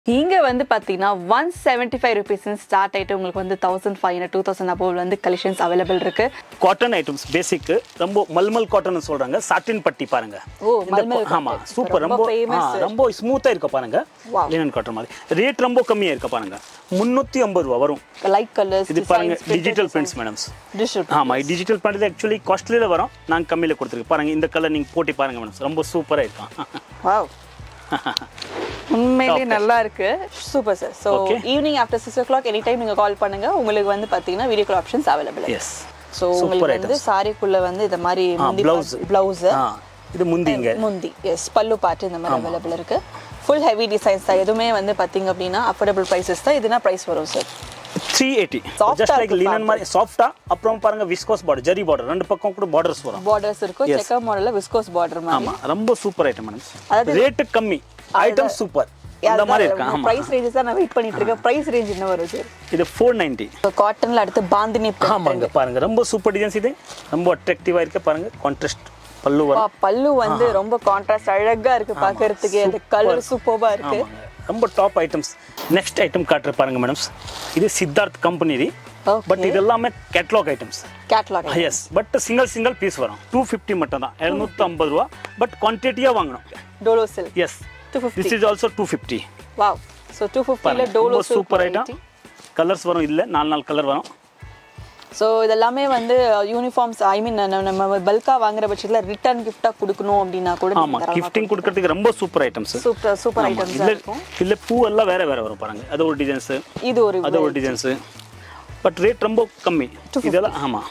இங்க வந்து பாத்தீங்கன்னா 175 rupees ஸ்டார்ட் ஆயிட்டு உங்களுக்கு வந்து 1500 2000 above வந்து கலெக்ஷன்ஸ் அவேலபிள் இருக்கு. காட்டன் ஐட்டம்ஸ் பேசிக் ரொம்ப மல்மல் காட்டன் சொல்றாங்க. சாட்டின் பட்டி பாருங்க. ஓ மல்மல். ஆமா சூப்பர் ரொம்ப ஸ்மூத்தா இருக்கு பாருங்க. லினன் காட்டன் மாதிரி. ரேட் ரொம்ப கம்மியா இருக்கு பாருங்க. 350 ரூபாய் வரும். லைட் கலர்ஸ் இது பாருங்க டிஜிட்டல் பிரிண்ட்ஸ் மேடம்ஸ். ஆமா டிஜிட்டல் பிரிண்ட் एक्चुअली காஸ்ட்லில வரும். நான் கம்மியில கொடுத்திருக்கேன். பாருங்க இந்த கலர் நீங்க போட்டி பாருங்க மேடம்ஸ். ரொம்ப சூப்பரா இருக்கு. வாவ். உண்மையிலே நல்லா இருக்கு. Super sir. So evening after 6 o'clock any time நீங்க கால் பண்ணுங்க. உங்களுக்கு வந்து பாத்தீங்கன்னா video call options available. Yes. So உங்களுக்கு வந்து சாரிக்குள்ள வந்து இந்த மாதிரி முந்தி ப்ளவுஸ் இது முந்திங்க. முந்தி எஸ் பல்லு பார்ட் இந்த மாதிரி அவேலபிள் இருக்கு. ஃபுல் ஹெவி டிசைன்ஸ் தான். எதுமே வந்து பாத்தீங்க அப்படினா அஃபோர்டபிள் பிரைसेस தான். இதுனா பிரைஸ் வரும் சார் 380. just like linen மாதிரி சாஃப்ட்டா. அப்புறம் பாருங்க விஸ்கோஸ் பார்டர் ஜரி பார்டர் ரெண்டு பக்கம் கூட பார்டர்ஸ் வரும். பார்டர்ஸ் இருக்கும். செக்கர் மாடல்ல விஸ்கோஸ் பார்டர் மாதிரி. ஆமா ரொம்ப சூப்பர் ஐட்டம் மேடம். ரேட் கம்மி ஐட்டம் சூப்பர். அந்த மாதிரி இருக்கு. ஆமா பிரைஸ் ரேஞ்சஸ் தான் நான் வெயிட் பண்ணிட்டு இருக்கேன். பிரைஸ் ரேஞ்ச் என்ன வரும் சார்? இது 490. காட்டன்ல அடுத்து பாந்தினி பிரிண்ட். ஆமாங்க பாருங்க ரொம்ப சூப்பர் டிசைன்ஸ். இது ரொம்ப அட்ராக்டிவா இருக்கு பாருங்க. கான்ட்ராஸ்ட் பல்லு வரும். பல்லு வந்து ரொம்ப கான்ட்ராஸ்ட் அழகா இருக்கு பார்க்கிறதுக்கு. அந்த கலர் சூப்பர்பா இருக்கு. ரொம்ப டாப் ஐட்டம்ஸ். நெக்ஸ்ட் ஐட்டம் காட்ற பாருங்க மேடம்ஸ். இது சித்தார்த் கம்பெனி தி. பட் இது எல்லாமே catalogue items. Catalogue. Yes but single piece வரும். 250 மட்டும் தான். 750 ரூபாய். பட் குவாண்டிட்டியா வாங்கணும். Dola silk. Yes 250. this is also 250. wow so 250 ல dola silk super item. Colours வரும். இல்ல 4 கலர் வரும். சோ இதெல்லாம் வந்து யூனிஃபார்ம்ஸ் ஐ மீன் நம்ம பல்கா வாங்குற பட்சத்துல ரிட்டர்ன் gift-ஆ கொடுக்கணும் அப்படினா கூட ஆமா கிஃப்டிங் கொடுக்கிறதுக்கு ரொம்ப சூப்பர் ஐட்டம்ஸ். சூப்பர் ஐட்டம்ஸ் இருக்கும். இல்ல பூ எல்லாம் வேற வரும் பாருங்க. அது ஒரு டிசைன்ஸ். இது ஒரு டிசைன்ஸ். பட் ரேட் ரொம்ப கம்மி. இதெல்லாம் ஆமா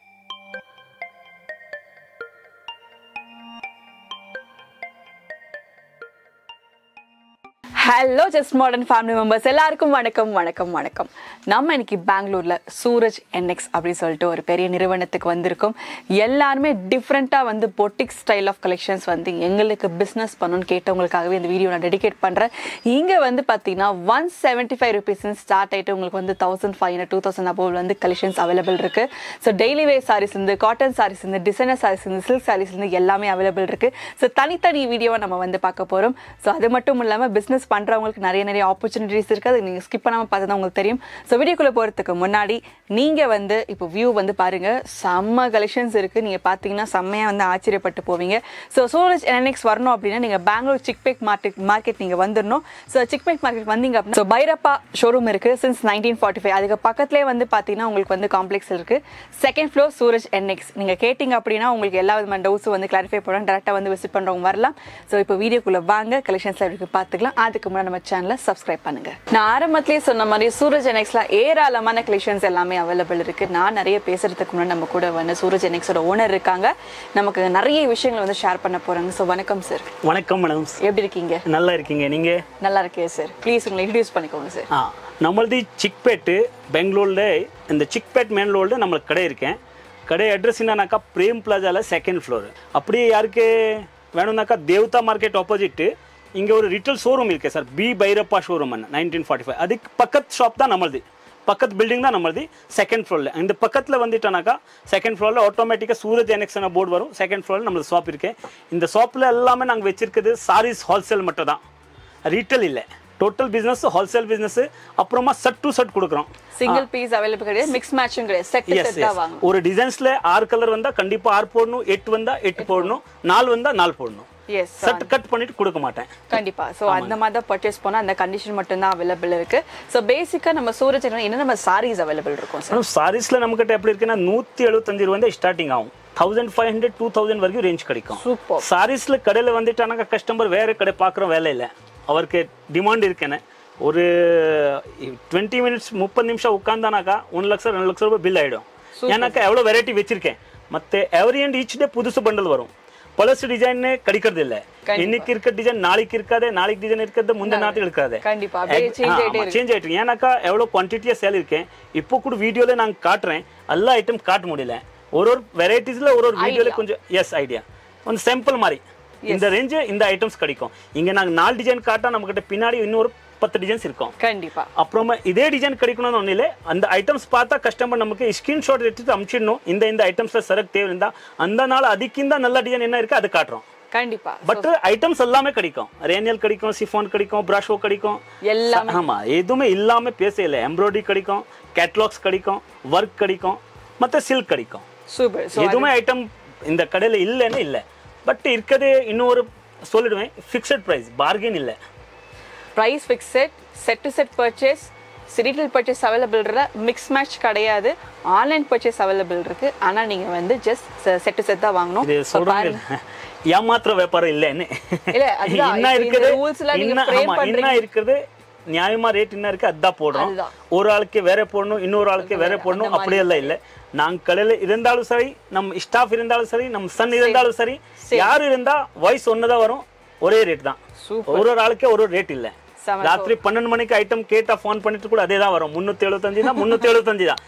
hello just modern family members எல்லாருக்கும் வணக்கம். நம்ம இன்னைக்கு பெங்களூர்ல சூரஜ் NX அப்படின்னு சொல்லிட்டு ஒரு பெரிய நிறுவனத்துக்கு வந்திருக்கோம். எல்லாருமே டிஃப்ரெண்டா வந்து பொட்டிக் ஸ்டைல் ஆஃப் கலெக்ஷன்ஸ் வந்து எங்களுக்கு பிசினஸ் பண்ணணும்னு கேட்டவங்களுக்காகவே இந்த வீடியோ நான் டெடிகேட் பண்றேன். இங்க வந்து பாத்தீங்கன்னா 175 rupees ஸ்டார்ட் ஆயிட்டு உங்களுக்கு வந்து 1500 2000 above வந்து கலெக்ஷன்ஸ் அவைலபிள் இருக்கு. ஸோ டெய்லி வேர் சாரீஸ் இருந்து காட்டன் சாரீஸ் இருந்து டிசைனர் சாரீஸ் இருந்து சில்க் சாரீஸ் இருந்து எல்லாமே அவைலபிள் இருக்கு. ஸோ தனித்தனி வீடியோவை நம்ம வந்து பார்க்க போறோம். ஸோ அது மட்டும் இல்லாம பிசினஸ் பண்றவங்களுக்கு நிறைய ஆப்பர்ச்சுனிட்டிஸ் இருக்கு. அது நீங்க ஸ்கிப் பண்ணாம பார்த்தா உங்களுக்கு தெரியும். ஸோ வீடியோக்குள்ள போறதுக்கு முன்னாடி நீங்க வந்து இப்போ வியூ வந்து பாருங்க. செம்ம கலெக்ஷன்ஸ் இருக்கு. நீங்க பாத்தீங்கன்னா செம்மையா வந்து ஆச்சரியப்பட்டு போவீங்க. ஸோ சூரஜ் NX வரணும் அப்படின்னா நீங்க பெங்களூர் சிக்பெட் மார்க்கெட் நீங்க வந்துடணும். ஸோ சிக்பெட் மார்க்கெட் வந்தீங்க அப்படின்னா பைரப்பா ஷோரூம் இருக்கு சின்ஸ் 1945. அதுக்கு பக்கத்துலேயே வந்து பாத்தீங்கன்னா உங்களுக்கு வந்து காம்ப்ளெக்ஸ் இருக்கு. Second floor Suraj NX. நீங்க கேட்டீங்க அப்படின்னா உங்களுக்கு எல்லா விதமான டவுட்ஸும் வந்து கிளாரிஃபை பண்ணுவோம். டேரக்டா வந்து விசிட் பண்றவங்க வரலாம். ஸோ இப்போ வீடியோக்குள்ள வாங்க கலெக்ஷன்ஸ் இருக்கு பார்த்துக்கலாம். அதுக்கு முன்னாடி நம்ம சேனலை சப்ஸ்கிரைப் பண்ணுங்க. நான் ஆரம்பத்திலேயே சொன்ன மாதிரி சூரஜ் NXல ஏராளமான கலெக்ஷன்ஸ் எல்லாமே அவைலபிள் இருக்கு. நான் நிறைய பேசுறதுக்கு முன்னாடி நம்ம கூட வந்து சூரஜ் NXோட ஓனர் இருக்காங்க. நமக்கு நிறைய விஷயங்களை வந்து ஷேர் பண்ண போறாங்க. ஸோ வணக்கம் சார். வணக்கம் மேடம். எப்படி இருக்கீங்க? நல்லா இருக்கீங்க. நீங்க? நல்லா இருக்கேன் சார். ப்ளீஸ் உங்களை இன்ட்ரோடியூஸ் பண்ணிக்கோங்க சார். நம்மளது சிக்பெட் பெங்களூர்ல இந்த சிக்பெட் மெயின் ரோட்ல நம்மளுக்கு கடை இருக்கேன். கடை அட்ரஸ் என்னன்னாக்கா பிரேம் பிளாசால செகண்ட் ஃப்ளோர். அப்படியே யாருக்கு வேணும்னாக்கா தேவதா மார்க்கெட் ஆப்போசிட் இங்கே ஒரு ரிட்டேல் ஷோரூம் இருக்கு சார். பி பைரப்பா ஷோரூம் 1945. அதுக்கு பக்கத்து ஷாப் தான் நம்மளது. பக்கத்து பில்டிங் தான் நம்மளது. செகண்ட் ஃப்ளோரில் இந்த பக்கத்தில் வந்துட்டோனாக்கா செகண்ட் ஃப்ளோரில் ஆட்டோமேட்டிக்காக சூரஜ் NX போர்டு வரும். செகண்ட் ஃப்ளோரில் நம்மளது ஷாப் இருக்கு. இந்த ஷாப்பில் எல்லாமே நாங்கள் வச்சிருக்கிறது சாரீஸ் ஹோல்சேல் மட்டும் தான். ரீட்டெயில் இல்லை. Total business wholesale business. அப்புறமா செட் டு செட் கொடுக்குறோம். சிங்கிள் பீஸ் அவைலபிள் கிடையாது. மிக்ஸ் மேட்சிங் கிடையாது. செட் செட்டா வாங்க. ஒரு டிசைன்ஸ்ல 6 கலர் வந்தா கண்டிப்பா 6 போடணும். 8 வந்தா 8 போடணும். 4 வந்தா 4 போடணும். எஸ் செட் கட் பண்ணிட்டு கொடுக்க மாட்டேன் கண்டிப்பா. சோ அந்த மாதிரி தான் பர்ச்சேஸ் பண்ணா அந்த கண்டிஷன் மட்டும் தான் அவைலபிள் இருக்கு. சோ பேசிக்கா நம்ம சூரஜ் என்ன நம்ம சாரீஸ் அவைலபிள் இருக்கும் சார்? சாரீஸ்ல நம்ம கிட்ட எப்படி இருக்குன்னா 175 ரூபாய் ஸ்டார்டிங் ஆகும். 1500 2000 வரைக்கும் ரேஞ்ச் கிடைக்கும். சூப்பர். சாரீஸ்ல கடையில வந்துட்டானாக்கா கஸ்டமர் வேற கடை பாக்குற வேலை இல்லை. அவருக்கு டிமாண்ட் இருக்கேன்னு ஒரு 20 மினிட்ஸ் 30 நிமிஷம் உட்கார்ந்தானாக்கா 1 லட்சம் 2 லட்சம் ரூபாய் பில் ஆயிடும். ஏன்னாக்கா எவ்வளவு வெரைட்டி வச்சிருக்கேன். ಮತ್ತೆ எவ்ரி அண்ட் ஈச் டே புதுசு பண்டல் வரும். பழசு டிசைன் கிடைக்கிறது இல்ல. இன்னைக்கு இருக்க டிசைன் நாளைக்கு இருக்காது. நாளைக்கு டிசைன் இருக்கிறது முந்தின நாட்டுக்கு இருக்காது. கண்டிப்பா சேஞ்ச் ஆயிட்டு. ஏன்னாக்கா எவ்வளவு குவான்டிட்டியா சேல் இருக்கேன். இப்போ கூட வீடியோல நான் காட்டுறேன். எல்லா ஐட்டம் காட்ட முடியல. ஒரு வெரைட்டிஸ்ல ஒரு வீடியோல கொஞ்சம் எஸ் ஐடியா ಒಂದು சாம்பிள் மாதிரி இந்த ரேஞ்ச் இந்த ஐட்டம்ஸ் கிடைக்கும். இங்க நாங்க 4 டிசைன் காட்டா நம்ம கிட்ட பின்னாடி இன்னொரு 10 டிசைன்ஸ் இருக்கும். கண்டிப்பா. அப்புறமா இதே டிசைன் கிடைக்கணும்னு ஒண்ணு இல்ல. அந்த ஐட்டம்ஸ் பார்த்தா கஸ்டமர் நமக்கு ஸ்கிரீன்ஷாட் எடுத்து அனுப்பிச்சிடணும். இந்த ஐட்டம்ஸ்ல சரக்கு தேவை இருந்தா அந்த நாள் அதுக்கிந்த நல்ல டிசைன் என்ன இருக்கு அது காட்டுறோம். கண்டிப்பா. பட் ஐட்டம்ஸ் எல்லாமே கிடைக்கும். ரேனியல் கிடைக்கும், சிஃபான் கிடைக்கும், பிரஷோ கிடைக்கும், எல்லாமே. ஆமா, எதுவுமே இல்லாம பேசல. எம்ப்ராய்டரி கிடைக்கும், கேட்லாக்ஸ் கிடைக்கும், ஒர்க் கிடைக்கும், மற்ற சில்க் கிடைக்கும். சூப்பர். எதுவுமே ஐட்டம் இந்த கடையில் இல்லைன்னு இல்லை. பட் இருக்கிறது இன்னொரு சொல்லிடுவேன், ஃபிக்ஸட் ப்ரைஸ், பார்கெயின் இல்லை. Price fixed, set to set purchase, retail purchase available இல்லை, மிக்ஸ் மேட்ச் கிடையாது, ஆன்லைன் பர்ச்சேஸ் அவைலபிள் இருக்கு. ஆனா நீங்க வந்து ஜஸ்ட் செட் டு செட் தான் வாங்கணும். இது சொல்றாங்க ஏமாத்திர வியாபாரம் இல்லைன்னு. இல்ல அதுதான் என்ன இருக்குது, ரூல்ஸ்லாம் நீங்க ஃப்ரேம் பண்றீங்க. என்ன இருக்குது, நியாயமா ரேட் என்ன இருக்கு அதான் போடுறோம். ஒரு ஆளுக்கு வேற போடணும், இன்னொரு ஆளுக்கு வேற போடணும், அப்படியெல்லாம் இல்லை. நாங்க கடையில இருந்தாலும் சரி, நம்ம ஸ்டாஃப் இருந்தாலும் சரி, நம்ம சன் இருந்தாலும் சரி, யாரு இருந்தா வாய்ஸ் ஒண்ணுதான் வரும், ஒரே ரேட் தான். ஒரு ஆளுக்கே ஒரு ரேட் இல்லை. ராத்திரி 12 மணிக்கு ஐட்டம் கேட்டா போன் பண்ணிட்டு கூட அதே தான் வரும். 375 தான், 375 தான்,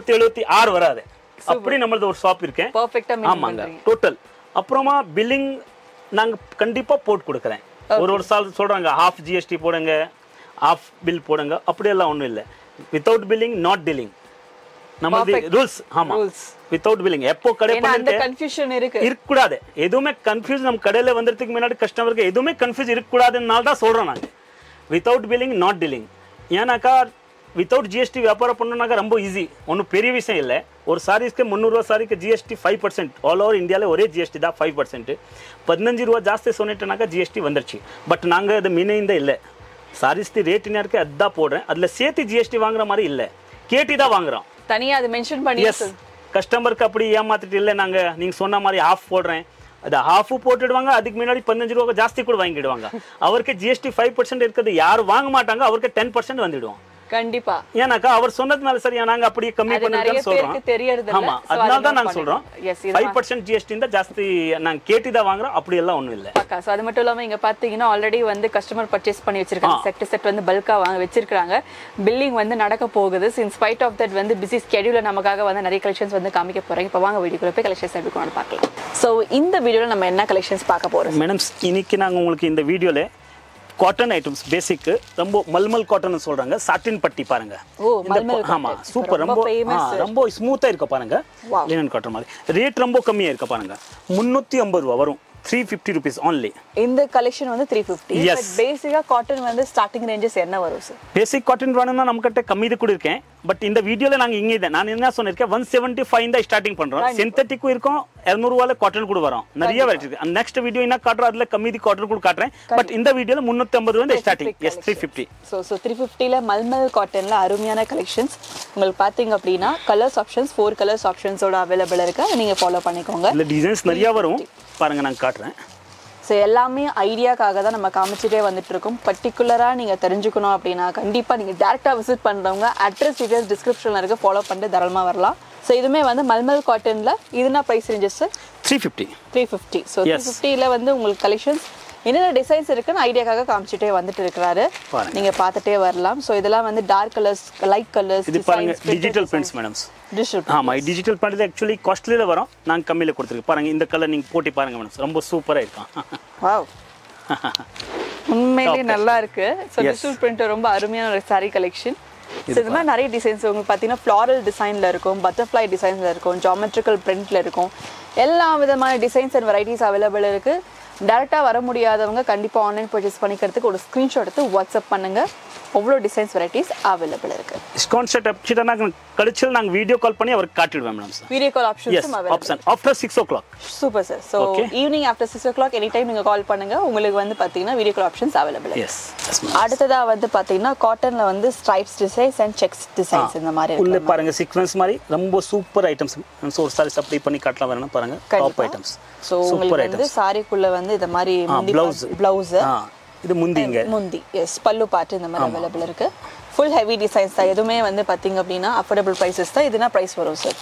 376 வராது. அப்படி நம்மளது ஒரு ஷாப் இருக்கேன். ஆமாங்க, டோட்டல். அப்புறமா பில்லிங் நாங்க கண்டிப்பா போட்டு கொடுக்குறேன். ஒரு சால் சொல்றாங்க ஹாஃப் ஜிஎஸ்டி போடுங்க, ஹாஃப் பில் போடுங்க, அப்படியெல்லாம் ஒன்றும் இல்லை. வித்தவுட் பில்லிங் நாட் டீலிங் நம்மளது ரூல்ஸ். ஆமா, வித்தவுட் பில்லிங். எப்போ கடை இருக்கக்கூடாது, எதுவுமே கன்ஃபியூஸ். நம்ம கடையில வந்துறதுக்கு முன்னாடி கஸ்டமருக்கு எதுவுமே கன்ஃபியூஸ் இருக்கக்கூடாதுனால தான் சொல்றோம் நாங்க வித்தவுட் பில்லிங் நாட் டீலிங். ஏன்னாக்கா வித்தவுட் ஜிஎஸ்டி வியாபாரம் பண்ணணும்னாக்கா ரொம்ப ஈஸி, ஒன்றும் பெரிய விஷயம் இல்லை. ஒரு சாரீஸ்க்கு 300 ரூபா சாரிக்கு ஜிஎஸ்டி 5%. ஆல் ஓவர் இந்தியாவில் ஒரே ஜிஎஸ்டி தான் 5%. 15 ரூபா ಜಾಸ್ತಿ சொன்னிட்டேனாக்கா ஜிஎஸ்டி வந்துருச்சு. பட் நாங்கள் அது மீனைந்த இல்லை. சாரீஸ்க்கு ரேட் என்ன இருக்கு அதுதான் போடுறேன். அதில் சேர்த்து ஜிஎஸ்டி வாங்குற மாதிரி இல்லை, கேட்டி தான் வாங்குறோம். தனியாக அது மென்ஷன் பண்ணி. எஸ், கஸ்டமருக்கு அப்படி ஏமாத்திட்டு இல்லை. நாங்கள் நீங்கள் சொன்ன மாதிரி ஆஃப் போடுறேன், அது ஹாஃபு போட்டுடுவாங்க. அதுக்கு முன்னாடி 15 ரூபா ஜாஸ்தி கூட வாங்கிடுவாங்க. அவருக்கு ஜிஎஸ்டி 5% இருக்குது, யாரும் வாங்க மாட்டாங்க. அவருக்கு 10% வந்துடுவோம். கண்டிப்பா. ஏன்னாக்கா அவர் சொன்னதுனால சரி, நாங்க அப்படியே கம்மி பண்ணிருக்கோம் சொல்றோம். ஆமா, அதனால தான் நாங்க சொல்றோம் 5% ஜிஎஸ்டி தான் ஜாஸ்தி நாங்க கேட்டி தான் வாங்குறோம். அப்படி எல்லாம் ஒண்ணும் இல்ல. சோ அது மட்டும் இல்லாம இங்க பாத்தீங்கன்னா ஆல்ரெடி வந்து கஸ்டமர் பர்ச்சேஸ் பண்ணி வச்சிருக்காங்க. செட் வந்து பல்கா வாங்க வச்சிருக்காங்க. பில்லிங் வந்து நடக்க போகுது. இன் ஸ்பைட் ஆஃப் தட் வந்து பிஸி ஸ்கெடியூல்ல நமக்காக வந்து நிறைய கலெக்ஷன்ஸ் வந்து காமிக்க போறாங்க. இப்போ வாங்க வீடியோக்குள்ள போய் கலெக்ஷன்ஸ் எப்படி கொண்டு பார்க்கலாம். சோ இந்த வீடியோல நம்ம என்ன கலெக்ஷன்ஸ் பார்க்க போறோம் மேடம்? இன்னைக்கு நாங்க உங்களுக்கு இந்த வீடியோல காட்டன் ஐட்டம்ஸ் பேசிக் ரொம்ப மல்மல் காட்டன் சொல்றாங்க. சாட்டின் பட்டி பாருங்க. ஆமா, சூப்பர். ரொம்ப ஸ்மூத்தா இருக்க பாருங்க. லினன் காட்டன் மாதிரி ரேட் ரொம்ப கம்மியா இருக்க பாருங்க. 350 ரூபா வரும். 350 rupees only. இந்த கலெக்ஷன் வந்து 350. பட் பேசிக்கா காட்டன் வந்து ஸ்டார்டிங் ரேஞ்சஸ் என்ன வரும் சார்? பேசிக் காட்டன் வேணும்னா நம்மகிட்ட கம்மி இது கூட இருக்கேன். பட் இந்த வீடியோல நாங்க இங்க இத நான் என்ன சொன்னேன் 175 தான் ஸ்டார்டிங் பண்றோம். சிந்தெட்டிக்கும் இருக்கும், 200 ரூபாயில காட்டன் கூட வரும். நிறைய வெரைட்டி இருக்கு. நெக்ஸ்ட் வீடியோ என்ன காட்றோம் அதுல கம்மி தி காட்டன் கூட காட்றேன். பட் இந்த வீடியோல 350 ரூபாய் ஸ்டார்டிங். எஸ் 350. சோ 350 ல மல்மல் காட்டன்ல அருமையான கலெக்ஷன்ஸ் உங்களுக்கு பாத்தீங்க அப்படினா கலர்ஸ் ஆப்ஷன்ஸ் 4 கலர்ஸ் ஆப்ஷன்ஸோட அவேலபிள் இருக்கு. நீங்க ஃபாலோ பண்ணிக்கோங்க. இந்த டிசைன்ஸ் நிறைய வரும் பாருங்க, நான் காட்டுறேன். ஸோ எல்லாமே ஐடியாக்காக தான் நம்ம காமிச்சிட்டே வந்துட்டு இருக்கோம். பர்டிகுலராக நீங்கள் தெரிஞ்சுக்கணும் அப்படின்னா கண்டிப்பாக நீங்கள் டேரெக்டாக விசிட் பண்ணுறவங்க அட்ரஸ் டீட்டெயில்ஸ் டிஸ்கிரிப்ஷனில் இருக்க ஃபாலோ பண்ணிட்டு தாராளமாக வரலாம். ஸோ இதுவுமே வந்து மல்மல் காட்டனில் இதுனா ப்ரைஸ் ரேஞ்சஸ் 350. ஸோ 350ல வந்து உங்களுக்கு கலெக்ஷன்ஸ் என்னென்ன டிசைன்ஸ் இருக்குன்னு ஐடியாக்காக காமிச்சிட்டே வந்துட்டு இருக்கிறாரு. நீங்க பார்த்துட்டே வரலாம். ஸோ இதெல்லாம் வந்து டார்க் கலர்ஸ், லைட் கலர்ஸ். இது பாருங்க டிஜிட்டல் பிரிண்ட்ஸ் மேடம்ஸ். ஆமா, டிஜிட்டல் பிரிண்ட் ஆக்சுவலி காஸ்ட்லில வரும். நான் கம்மியில கொடுத்துருக்கேன் பாருங்க. இந்த கலர் நீங்க போட்டி பாருங்க மேடம், ரொம்ப சூப்பரா இருக்கும். வாவ், உண்மையிலேயே நல்லா இருக்கு. ஸோ டிஜிட்டல் பிரிண்ட் ரொம்ப அருமையான ஒரு சாரி கலெக்ஷன். இது மாதிரி நிறைய டிசைன்ஸ் உங்களுக்கு பார்த்தீங்கன்னா ஃப்ளாரல் டிசைனில் இருக்கும், பட்டர்ஃப்ளை டிசைன்ஸில் இருக்கும், ஜாமெட்ரிக்கல் பிரிண்டில் இருக்கும். எல்லா விதமான டிசைன்ஸ் அண்ட் வெரைட்டிஸ் அவைலபிள் இருக்குது. டேரெக்டாக வர முடியாதவங்க கண்டிப்பாக ஆன்லைன் பர்ச்சேஸ் பண்ணிக்கிறதுக்கு ஒரு ஸ்க்ரீன்ஷாட் எடுத்து வாட்ஸ்அப் பண்ணுங்கள். அவ்வளோ டிசைன்ஸ் வெரைட்டிஸ் அவைலபிள் இருக்குது. ஸ்கான்செட் அப்சிட்டா நாங்கள் கழிச்சல் நாங்கள் வீடியோ கால் பண்ணி அவருக்கு காட்டிடுவேன் மேடம். சார் வீடியோ கால் ஆப்ஷன்ஸும் available after 6 o'clock. Super sir. So evening after 6 o'clock any time நீங்கள் கால் பண்ணுங்கள். உங்களுக்கு வந்து பார்த்தீங்கன்னா video call options available. Yes. அடுத்ததாக வந்து பார்த்தீங்கன்னா காட்டனில் வந்து stripes designs and checks designs இந்த மாதிரி உள்ள பாருங்க. சீக்வென்ஸ் மாதிரி ரொம்ப சூப்பர் ஐட்டம்ஸ். ஒரு சாரி அப்ளை பண்ணி காட்டலாம் வரணும் பாருங்க. Top items. ஸோ உங்களுக்கு வந்து சாரிக்குள்ள வந்து இந்த மாதிரி பிளவுஸ், இது முந்திங்க முந்தி. எஸ், பல்லு பாட்டு இந்த மாதிரி அவைலபிள் இருக்கு. ஃபுல் ஹெவி டிசைன்ஸ் தான். எதுவுமே வந்து பார்த்தீங்க அப்படின்னா அஃபோர்டபுள் ப்ரைஸஸ் தான். இதுனா ப்ரைஸ் வரும் சார்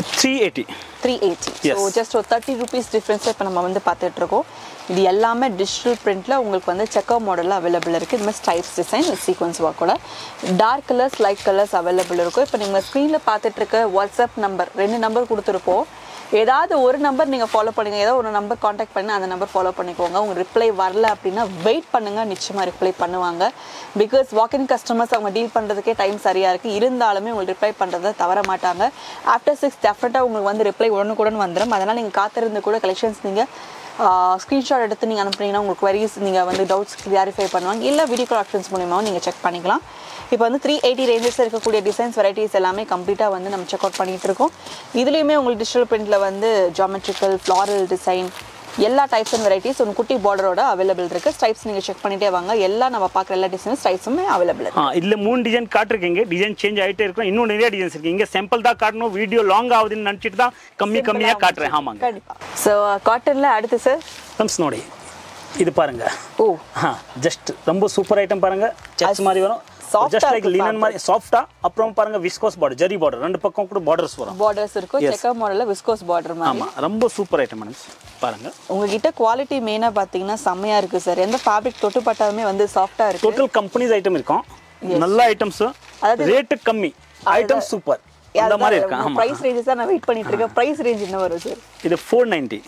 380. ஸோ ஜஸ்ட் ஒரு 30 rupees டிஃப்ரென்ஸாக இப்போ நம்ம வந்து பார்த்துட்டு இருக்கோம். இது எல்லாமே டிஜிட்டல் பிரிண்ட்ல உங்களுக்கு வந்து செக்கர் மாடலில் அவைலபிள் இருக்குது. இது மாதிரி ஸ்டைப்ஸ் டிசைன் சீக்வன்ஸ் ஒர்க்கோட dark colours, light colours available இருக்கும். இப்போ நீங்கள் ஸ்க்ரீனில் பார்த்துட்டு இருக்க வாட்ஸ்அப் நம்பர் 2 நம்பர் கொடுத்துருப்போம். ஏதாவது ஒரு நம்பர் நீங்கள் ஃபாலோ பண்ணுங்கள். ஏதோ ஒரு நம்பர் காண்டாக்ட் பண்ணி அந்த நம்பர் ஃபாலோ பண்ணிக்கோங்க. உங்கள் ரிப்ளை வரல அப்படின்னா வெயிட் பண்ணுங்கள், நிச்சயமாக ரிப்ளை பண்ணுவாங்க. பிகாஸ் வாக்கின் கஸ்டமர்ஸ் அவங்க டீல் பண்ணுறதுக்கே டைம் சரியாக இருக்குது. இருந்தாலுமே உங்களுக்கு ரிப்ளை பண்ணுறதை தவற மாட்டாங்க. ஆஃப்டர் 6 டெஃபினட்டாக உங்களுக்கு வந்து ரிப்ளை உடனுக்குடன் வந்துடும். அதனால் நீங்கள் காத்திருந்து கூட கலெக்ஷன்ஸ் நீங்கள் ஸ்க்ரீன்ஷாட் எடுத்து நீங்கள் அனுப்புனீங்கன்னா உங்களுக்கு queries நீங்கள் வந்து டவுட்ஸ் கிளாரிஃபை பண்ணுவாங்க. இல்லை வீடியோ கால் ஆப்ஷன்ஸ் மூலியமாகவும் நீங்கள் செக் பண்ணிக்கலாம். இப்போ வந்து 380 ரேஞ்சஸ் இருக்கக்கூடிய டிசைன்ஸ் வெரைட்டிஸ் எல்லாமே கம்ப்ளீட்டாக வந்து நம்ம செக் அவுட் பண்ணிகிட்டு இருக்கோம். இதுலேயுமே உங்களுக்கு டிஜிட்டல் பிரிண்டில் வந்து ஜாமெட்ரிக்கல் ஃப்ளாரல் டிசைன் எல்லா டைப்ஸ் அண்ட் வெரைட்டிஸ் ஒரு குட்டி பார்டரோட அவைலபிள் இருக்குது. ஸ்டைப்ஸ் நீங்கள் செக் பண்ணிட்டே வாங்க. எல்லாம் நம்ம பார்க்குற எல்லா டிசைன்ஸ் ஸ்டைப்ஸுமே அவைலபிள் இருக்குது. இதில் 3 டிசைன் காட்டிருக்கீங்க. டிசைன் சேஞ்ச் ஆகிட்டே இருக்கும். இன்னும் நிறைய டிசைன்ஸ் இருக்குது. இங்கே சாம்பிள் தான் காட்டணும். வீடியோ லாங் ஆகுதுன்னு நினச்சிட்டு தான் கம்மியாக காட்டுறேன். ஆமாங்க, கண்டிப்பாக. ஸோ காட்டனில் அடுத்து சார் கம்ஸ் நோடி இது பாருங்க. ஓ ஜஸ்ட் ரொம்ப சூப்பர் ஐட்டம் பாருங்க. செக்ஸ் மாதிரி வரும். ஜஸ்ட் லைக் லினன் மாதிரி சாஃப்ட்டா. அப்புறம் பாருங்க விஸ்கோஸ் பார்டர், ஜரி பார்டர், ரெண்டு பக்கம் கூட பார்டர்ஸ் வரும். பார்டர்ஸ் இருக்கும். செக்கர் மாடல்ல விஸ்கோஸ் பார்டர் மாதிரி. ஆமா, ரொம்ப சூப்பர் ஐட்டம் மேடம். பாருங்க உங்ககிட்ட குவாலிட்டி மெயினா பாத்தீங்கன்னா செம்மையா இருக்கு சார். எந்த ஃபேப்ரிக் தொட்டு பட்டாலுமே வந்து சாஃப்ட்டா இருக்கு. டோட்டல் கம்பெனிஸ் ஐட்டம் இருக்கும். நல்ல ஐட்டம்ஸ், ரேட் கம்மி, ஐட்டம் சூப்பர். அந்த மாதிரி இருக்கு. ஆமா, பிரைஸ் ரேஞ்சஸ் தான் நான் வெயிட் பண்ணிட்டு இருக்கேன். பிரைஸ் ரேஞ்ச் என்ன வரும் சார்? இது 490.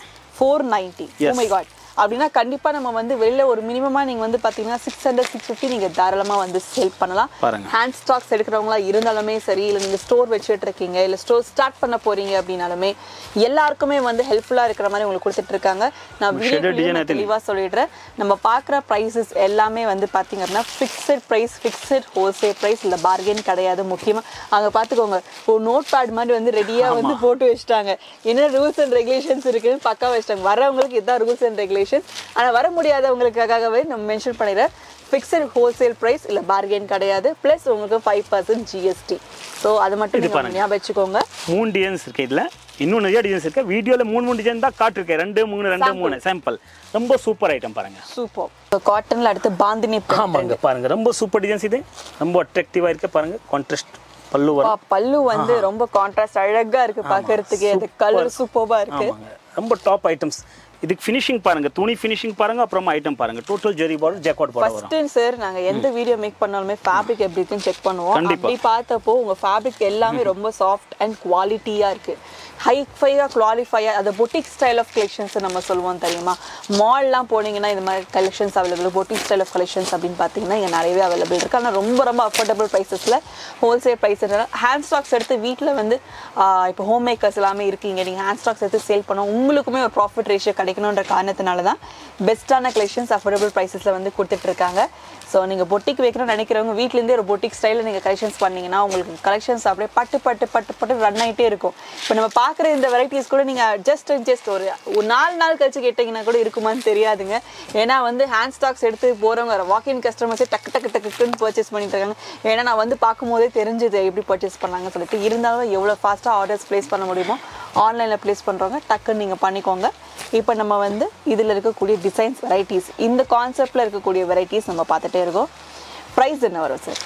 Oh my god. அப்படின்னா கண்டிப்பா நம்ம வந்து வெளியில ஒரு மினிமமா நீங்க வந்து பாத்தீங்கன்னா 600 650 நீங்க தாராளமா வந்து சேல் பண்ணலாம். ஹேண்ட் ஸ்டாக்ஸ் எடுக்கிறவங்களா இருந்தாலுமே சரி, இல்ல நீங்க ஸ்டோர் வச்சுட்டு இருக்கீங்க, இல்ல ஸ்டோர் ஸ்டார்ட் பண்ண போறீங்க அப்படின்னாலுமே எல்லாருக்குமே வந்து ஹெல்ப்ஃபுல்லா இருக்கிற மாதிரி உங்களுக்கு கொடுத்துட்டு இருக்காங்க. நான் வீடியோ தெளிவா சொல்லிடுறேன். நம்ம பாக்குற பிரைசஸ் எல்லாமே வந்து பாத்தீங்கன்னா fixed price, fixed wholesale price, இல்ல பார்கெயின் கிடையாது. முக்கியமா அங்க பாத்துக்கோங்க, ஒரு நோட் பேட் மாதிரி வந்து ரெடியா வந்து போட்டு வச்சுட்டாங்க. என்ன ரூல்ஸ் அண்ட் ரெகுலேஷன்ஸ் இருக்குன்னு பக்கா வச்சுட்டாங்க. வரவங்களுக்கு இதான் ரூல்ஸ் அண்ட் ரெகுலேஷன். ஆனா வர முடியாதவங்களுக்காகவே நம்ம மென்ஷன் பண்ணிடுறேன். ஃபிக்ஸட் ஹோல்சேல் பிரைஸ், இல்ல பார்கெயின் கிடையாது. பிளஸ் உங்களுக்கு 5% GST. ஸோ அது மட்டும் நீங்க ஞாபகம் வச்சுக்கோங்க. 3 டிசைன்ஸ் இருக்கு. இதுல இன்னும் நிறைய டிசைன்ஸ் இருக்கு. வீடியோல 3 டிசைன் தான் காட்டிருக்கேன். 2 3 சாம்பிள். ரொம்ப சூப்பர் ஐட்டம் பாருங்க. சூப்பர். காட்டன்ல அடுத்து பாந்தினி. ஆமாங்க, பாருங்க ரொம்ப சூப்பர் டிசைன்ஸ். இது ரொம்ப அட்ராக்டிவா இருக்கு பாருங்க. கான்ட்ராஸ்ட் பல்லு வரும். பல்லு வந்து ரொம்ப கான்ட்ராஸ்ட் அழகா இருக்கு பாக்குறதுக்கு. அந்த கலர் சூப்பர்பா இருக்கு. ரொம்ப டாப் ஐட்டம்ஸ். இதுக்கு ஃபினிஷிங் பாருங்க, துணி ஃபினிஷிங் பாருங்க, அப்புறம் ஐட்டம் பாருங்க. Total zari border, jacket border வரும். ஃபர்ஸ்ட் சார் நாங்க எந்த வீடியோ மேக் பண்ணாலுமே ஃபேப்ரிக் எப்படி இருக்குன்னு செக் பண்ணுவோம். அப்படி பார்த்தப்போ உங்க ஃபேப்ரிக் எல்லாமே ரொம்ப சாஃப்ட் அண்ட் குவாலிட்டியா இருக்கு. ஹைஃபையா குவாலிஃபையா, அது பொட்டிக் ஸ்டைல் ஆஃப் கலெக்ஷன்ஸ் நம்ம சொல்லுவோம் தெரியுமா. மால்லாம் போனீங்கன்னா இந்த மாதிரி collections available. Boutique style of collections அப்படின்னு பார்த்தீங்கன்னா இங்கே நிறையவே அவைலபிள் இருக்கு. ஆனால் ரொம்ப ரொம்ப அஃபோர்டபுள் ப்ரைஸஸ்ல ஹோல்சேல் ப்ரைஸ். ஹேண்ட் ஸ்டாக்ஸ் எடுத்து வீட்டில் வந்து இப்போ ஹோம் மேக்கர்ஸ் எல்லாமே இருக்கீங்க, நீங்கள் ஹேண்ட் ஸ்டாக்ஸ் எடுத்து சேல் பண்ணோம், உங்களுக்குமே ஒரு ப்ராஃபிட் ரேஷியோ கிடைக்கணுன்ற காரணத்தினால தான் பெஸ்ட்டான கலெக்ஷன்ஸ் அஃபோர்டபுள் ப்ரைஸஸில் வந்து கொடுத்துட்டு இருக்காங்க. ஸோ நீங்கள் பொட்டிக் வைக்கணும்னு நினைக்கிறவங்க வீட்டிலேருந்தே ஒரு பொட்டிக் ஸ்டைலில் நீங்கள் கலெக்ஷன்ஸ் பண்ணிங்கன்னா உங்களுக்கு கலெக்ஷன்ஸ் அப்படியே பட்டு பட்டு பட்டு பட்டு ரன் ஆகிட்டே இருக்கும். இப்போ நம்ம பார்க்குற இந்த வெரைட்டிஸ் கூட நீங்கள் ஜஸ்ட் ஒரு 4 நாள் கழிச்சு கேட்டிங்கன்னா கூட இருக்குமான்னு தெரியாதுங்க. ஏன்னா வந்து ஹேண்ட் ஸ்டாக்ஸ் எடுத்து போகிறவங்க வாக்கின் கஸ்டமர்ஸே டக்குன்னு பர்ச்சேஸ் பண்ணிட்டு இருக்காங்க. ஏன்னா நான் வந்து பார்க்கும்போதே தெரிஞ்சுது எப்படி பர்ச்சேஸ் பண்ணாங்கன்னு சொல்லிட்டு. இருந்தாலும் எவ்வளோ ஃபாஸ்ட்டாக ஆர்டர்ஸ் ப்ளேஸ் பண்ண முடியுமோ ஆன்லைனில் ப்ளேஸ் பண்ணுறவங்க டக்குன்னு நீங்கள் பண்ணிக்கோங்க. இப்போ நம்ம வந்து இதில் இருக்கக்கூடிய டிசைன்ஸ் வெரைட்டிஸ், இந்த கான்செப்டில் இருக்கக்கூடிய வெரைட்டிஸ் நம்ம பார்த்துட்டே இருக்கோம். ப்ரைஸ் என்ன வரும் சார்?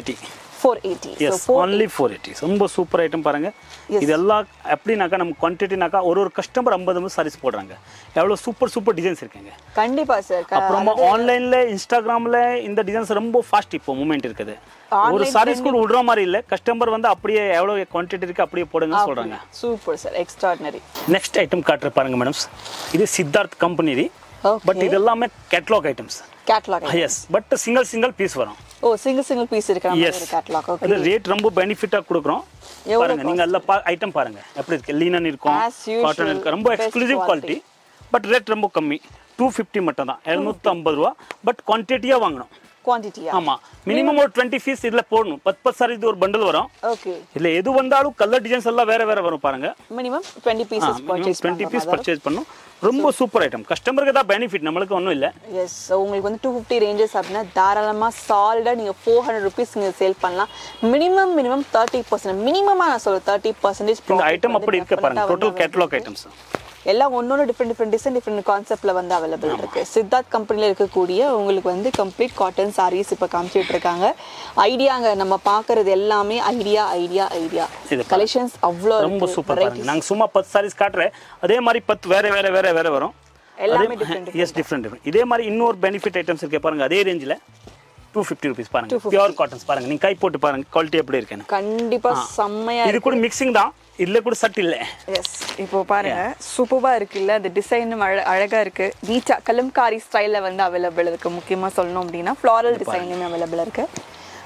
480. S, only 480. ரொம்ப சூப்பர் ஐட்டம் பாருங்க. இதெல்லாம் எப்படினாக்கா நம்ம குவான்டிட்டினாக்கா ஒரு கஸ்டமர் 50 சாரீஸ் போடுறாங்க. எவ்வளோ சூப்பர் டிசைன்ஸ் இருக்குங்க. கண்டிப்பா சார். அப்புறமா ஆன்லைன்ல இன்ஸ்டாகிராம்ல இந்த டிசைன்ஸ் ரொம்ப ஃபாஸ்ட் இப்போ மூவ்மெண்ட் இருக்குது. ஒரு சாரீஸ் கூட விடுற மாதிரி இல்ல. கஸ்டமர் வந்து அப்படியே எவ்வளவு குவான்டிட்டி இருக்கு அப்படியே போடுங்க சொல்றாங்க. Super sir, extraordinary. Next item காட்டுற பாருங்க மேடம். இது சித்தார்த் கம்பெனி. பட் இது எல்லாமே catalogue items. Yes, but single piece வரும். ஓ, சிங்கிள் பீஸ் இருக்கு நம்ம கேட்டலாக். ஓகே, அது ரேட் ரொம்ப பெனிஃபிட்டா கொடுக்குறோம். பாருங்க, நீங்க எல்லா ஐட்டம் பாருங்க எப்படி இருக்கு. லீனன் இருக்கும், காட்டன் இருக்கு. ரொம்ப எக்ஸ்க்ளூசிவ் குவாலிட்டி. பட் ரேட் ரொம்ப கம்மி. 250 மட்டும் தான், 750 ரூபா. பட் குவான்டிட்டியா வாங்கணும். குவான்டிட்டியா? ஆமா, மினிமம் ஒரு 20 பீஸ் இதுல போடணும். 10 சாரி இது ஒரு பண்டல் வரும். ஓகே, இல்ல எது வந்தாலும் கலர் டிசைன்ஸ் எல்லாம் வேற வரும் பாருங்க. மினிமம் 20 பீஸ் பர்ச்சேஸ் பண்ணனும். ரொம்ப சூப்பர் ஐட்டம். கஸ்டமருக்கு தான் பெனிஃபிட், நம்மளுக்கு ஒண்ணும் இல்ல. எஸ், உங்களுக்கு வந்து 250 ரேஞ்சஸ் அப்படினா தாராளமா சாலிடா நீங்க 400 ரூபீஸ் நீங்க சேல் பண்ணலாம். மினிமம் 30%. மினிமமா நான் சொல்ற 30% இந்த ஐட்டம் அப்படி இருக்கு பாருங்க. டோட்டல் கேட்டலாக் ஐட்டம்ஸ் எல்லாம் ஒன்னொன்னு டிஃப்ரெண்ட் கான்செப்ட்ல வந்து அவைலபிள் இருக்கு. சித்தார்த் கம்பெனில இருக்கக்கூடிய உங்களுக்கு வந்து கம்ப்ளீட் காட்டன் சாரீஸ் இப்ப காமிச்சிட்டு இருக்காங்க. ஐடியாங்க, நம்ம பாக்குறது எல்லாமே ஐடியா. கலெக்ஷன்ஸ் அவ்வளோ ரொம்ப சூப்பர் பாருங்க. நாங்க சும்மா 10 சாரீஸ் காட்டுறேன், அதே மாதிரி 10 வேற வரும். எல்லாமே டிஃப்ரெண்ட். S, different. இதே மாதிரி இன்னொரு பெனிஃபிட் ஐட்டம்ஸ் இருக்கு பாருங்க. அதே ரேஞ்சில 250 ரூபீஸ் பாருங்க. பியூர் காட்டன்ஸ் பாருங்க. நீங்க கை போட்டு பாருங்க குவாலிட்டி எப்படி இருக்குன்னு. கண்டிப்பா செம்மையா. இது கூட மிக்சிங் தான், இல்ல கூட சட் இல்ல. எஸ், இப்போ பாருங்க சூப்பரா இருக்குல்ல. அந்த டிசைனும் அழகா இருக்கு. நீச்சா கலம்காரி ஸ்டைல்ல வந்து அவைலபிள் இருக்கு. முக்கியமா சொல்லணும் அப்படின்னா ஃப்ளாரல் டிசைனுமே அவைலபிள் இருக்கு.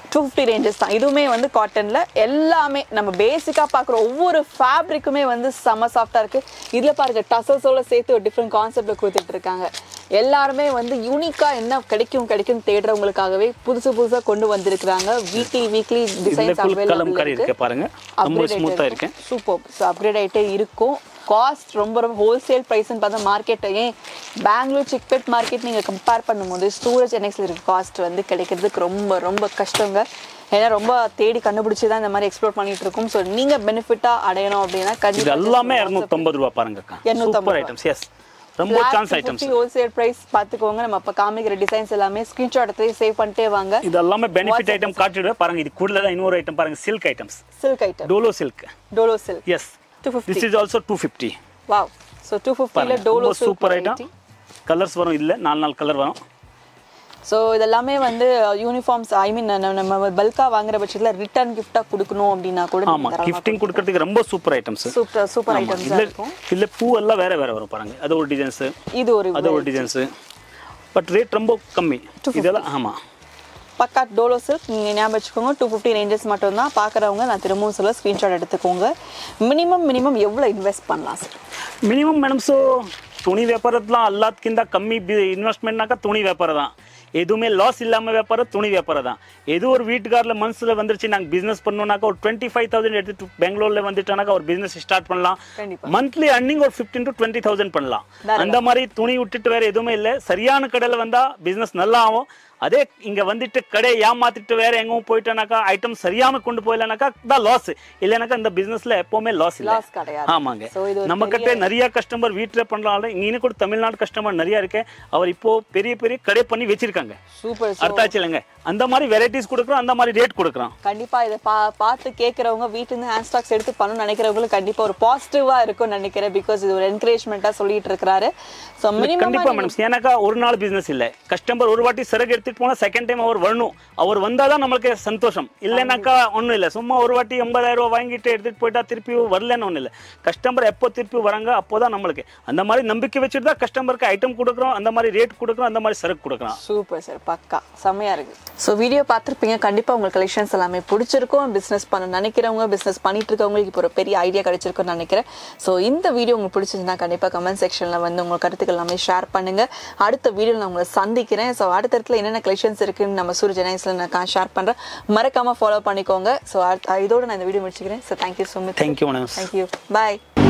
250 ரேஞ்சஸ் தான். இதுவுமே வந்து காட்டன்ல எல்லாமே நம்ம பேசிக்கா பாக்குற ஒவ்வொரு ஃபேப்ரிக்குமே வந்து செம சாஃப்டா இருக்கு. இதுல பாருங்க டசல்ஸோட சேர்த்து ஒரு டிஃப்ரெண்ட் கான்செப்ட்ல கொடுத்துட்டு இருக்காங்க. எல்லாருமே வந்து யூனிக்கா என்ன கிடைக்கும் தேடுறவங்களுக்காகவே புதுசா கொண்டு வந்திருக்காங்க. வீக்லி டிசைன்ஸ் அவைலபிள் இருக்கு பாருங்க. ரொம்ப ஸ்மூத்தா இருக்கு. சூப்பர். சோ அப்கிரேட் ஆயிட்டே இருக்கும். காஸ்ட் ரொம்ப ஹோல்சேல் ப்ரைஸ்ன்னு பார்த்தா மார்க்கெட் ஏன் பெங்களூர் சிக்பெட் மார்க்கெட் நீங்கள் கம்பேர் பண்ணும்போது சூரஜ் என்எக்ஸில் இருக்க காஸ்ட் வந்து கிடைக்கிறதுக்கு ரொம்ப கஷ்டங்க. ஏன்னா ரொம்ப தேடி கண்டுபிடிச்சி தான் இந்த மாதிரி எக்ஸ்ப்ளோர் பண்ணிட்டு இருக்கோம். ஸோ நீங்கள் பெனிஃபிட்டாக அடையணும் அப்படின்னா கண்டிப்பாக எல்லாமே 250 ரூபா பாருங்க. 250 ஐட்டம்ஸ். எஸ், ரொம்ப சான்ஸ் ஐட்டம்ஸ். ஹோல்சேல் பிரைஸ் பார்த்துக்கோங்க. நம்ம அப்போ காமிக்கிற டிசைன்ஸ் எல்லாமே ஸ்கிரீன்ஷாட் எடுத்து சேவ் பண்ணிட்டே வாங்க. இது எல்லாமே பெனிஃபிட் ஐட்டம் காட்டிடுவேன் பாருங்க. இது கூட தான் இன்னொரு ஐட்டம் பாருங்க, சில்க் ஐட்டம்ஸ். டோலோ silk. Yes, 250. This is also 250. Wow. So 250 ல டோலோ சூப்பர் ஐட்டம். கலர்ஸ் வரும் இல்ல, 4 கலர் வரும். சோ இதெல்லாம் வந்து யூனிஃபார்ம்ஸ் ஐ மீன் நம்ம பல்கா வாங்குற பட்சத்துல ரிட்டர்ன் gift-ஆ கொடுக்கணும் அப்படினா கூட ஆமா, கிஃப்டிங் கொடுக்கிறதுக்கு ரொம்ப சூப்பர் ஐட்டம்ஸ். சூப்பர் ஐட்டம்ஸ் இருக்கும். இல்ல பூ எல்லாம் வேற வரும் பாருங்க. அது ஒரு டிசைன்ஸ், இது ஒரு டிசைன்ஸ். பட் ரேட் ரொம்ப கம்மி. இதெல்லாம் ஆமா பக்கா டோலோ சில்க். நீங்கள் ஞாபகம் வச்சுக்கோங்க. 250 ரேஞ்சஸ் மட்டும் தான். பார்க்குறவங்க நான் திரும்பவும் சொல்ல ஸ்க்ரீன்ஷாட் எடுத்துக்கோங்க. மினிமம் எவ்வளோ இன்வெஸ்ட் பண்ணலாம் சார்? மினிமம் மேடம் ஸோ துணி வியாபாரத்துலாம் எல்லாத்துக்கிಂತ கம்மி இன்வெஸ்ட்மெண்ட்னாக்கா துணி வியாபாரம் தான். எதுவுமே லாஸ் இல்லாமல் வியாபாரம் துணி வியாபாரம் தான். எது ஒரு வீட்டுக்காரில் மனசில் வந்துருச்சு நாங்கள் பிஸ்னஸ் பண்ணோம்னாக்கா ஒரு 25,000 எடுத்துட்டு பெங்களூர்ல வந்துட்டானாக்கா ஒரு பிஸ்னஸ் ஸ்டார்ட் பண்ணலாம். மந்த்லி அர்னிங் ஒரு 15,000 to 20,000 பண்ணலாம். அந்த மாதிரி துணி விட்டுட்டு வேற எதுவுமே இல்லை. சரியான கடையில் வந்தா பிஸ்னஸ் நல்லா ஆகும். அதே இங்க வந்துட்டு கடை ஏமாத்திட்டு வேற எங்கும் போயிட்டனாக்கா ஐட்டம் சரியாம கொண்டு போயிலனாக்கா தான் லாஸ். இல்லைனாக்கா இந்த பிசினஸ்ல எப்பவுமே லாஸ் இல்ல. ஆமாங்க. நம்ம கிட்ட நிறைய கஸ்டமர் வீட்டுல பண்றாங்க. இங்க கூட தமிழ்நாடு கஸ்டமர் நிறைய இருக்கு. அவர் இப்போ பெரிய கடை பண்ணி வச்சிருக்காங்க. சூப்பர். அர்த்தாச்சு இல்லைங்க. அந்த மாதிரி வெரைட்டிஸ் கொடுக்குறோம், அந்த மாதிரி ரேட் கொடுக்குறோம். கண்டிப்பா இதை பார்த்து கேட்கறவங்க வீட்டுல இருந்து ஹேண்ட் ஸ்டாக்ஸ் எடுத்து பண்ணணும்னு நினைக்கிறவங்களுக்கு கண்டிப்பா ஒரு பாசிட்டிவா இருக்கும்னு நினைக்கிறேன். பிகாஸ் இது ஒரு என்கரேஜ்மெண்டா சொல்லிட்டு இருக்காரு. சோ மினிமம் கண்டிப்பா மேடம். ஏனாக்கா ஒரு நாள் பிசினஸ் இல்ல. கஸ்டமர் ஒரு வாட்டி சரக்கு எடுத்துட்டு போனா செகண்ட் டைம் அவர் வரணும். அவர் வந்தாதான் நம்மளுக்கு சந்தோஷம். இல்லைனாக்கா ஒன்றும் இல்லை. சும்மா ஒரு வாட்டி 80,000 ரூபாய் வாங்கிட்டு எடுத்துட்டு போயிட்டா திருப்பி வரலன்னு ஒன்றும் இல்லை. கஸ்டமர் எப்போ திருப்பி வராங்க அப்போதான் நம்மளுக்கு அந்த மாதிரி நம்பிக்கை வச்சுட்டு தான் கஸ்டமருக்கு ஐட்டம் கொடுக்குறோம், அந்த மாதிரி ரேட் கொடுக்குறோம், அந்த மாதிரி சரக்கு கொடுக்குறோம். சூப்பர் சார், பக்கா செம்மையா இருக்கு. ஸோ வீடியோ பார்த்துருப்பீங்க. கண்டிப்பா உங்க கலெக்ஷன்ஸ் எல்லாமே பிடிச்சிருக்கும். பிசினஸ் பண்ண நினைக்கிறவங்க, பிசினஸ் பண்ணிட்டு இருக்கவங்களுக்கு இப்போ ஒரு பெரிய ஐடியா கிடைச்சிருக்கும்னு நினைக்கிறேன். ஸோ இந்த வீடியோ உங்களுக்கு பிடிச்சிருந்தா கண்டிப்பா கமெண்ட் செக்ஷன்ல வந்து உங்க கருத்துக்கள் எல்லாமே ஷேர் பண்ணுங்க. அடுத்த வீடியோவில் நான் உங்களை சந்திக்கிறேன். ஸோ அடுத்த இடத்துல என்னென்ன கலெக்ஷன்ஸ் இருக்குன்னு நம்ம சூரஜ் என்எக்ஸ்ல நான் ஷேர் பண்றேன். மறக்காம ஃபாலோ பண்ணிக்கோங்க. ஸோ இதோட நான் இந்த வீடியோ முடிச்சுக்கிறேன். So thank you so much. Thank you. Thank you. பாய்.